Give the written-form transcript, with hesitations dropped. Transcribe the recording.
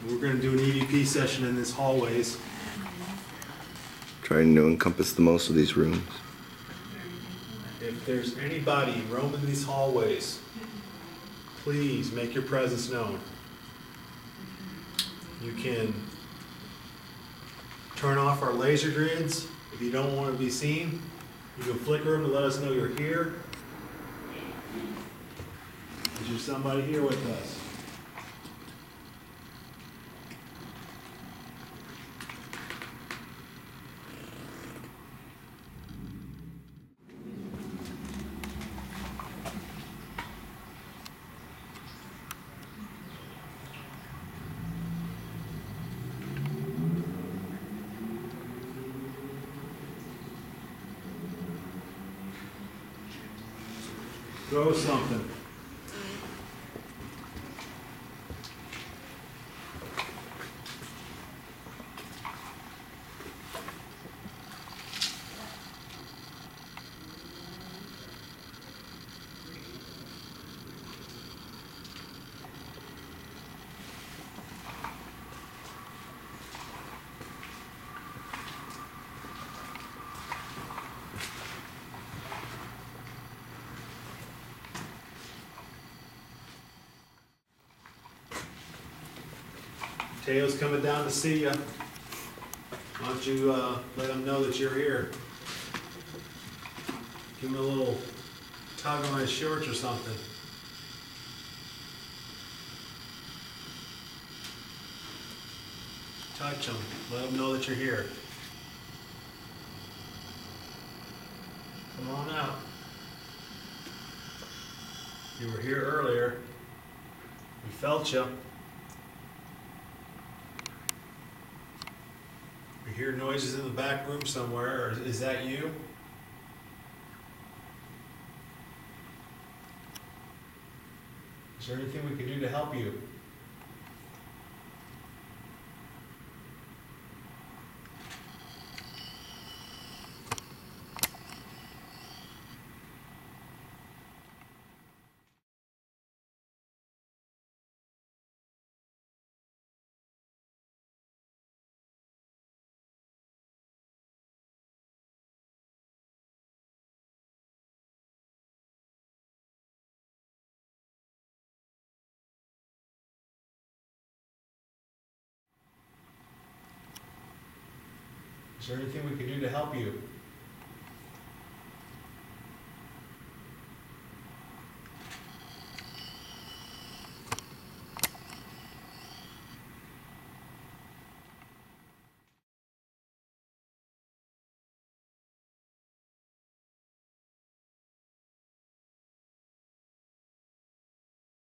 We're going to do an EVP session in this hallways. Trying to encompass the most of these rooms. If there's anybody roaming these hallways, please make your presence known. You can turn off our laser grids if you don't want to be seen. You can flicker them to let us know you're here. Is there somebody here with us? Throw something. Teo's coming down to see you. Why don't you let him know that you're here? Give him a little tug on his shorts or something. Touch him. Let him know that you're here. Come on out. You were here earlier. We felt you. We hear noises in the back room somewhere, or is that you? Is there anything we can do to help you? Is there anything we can do to help you?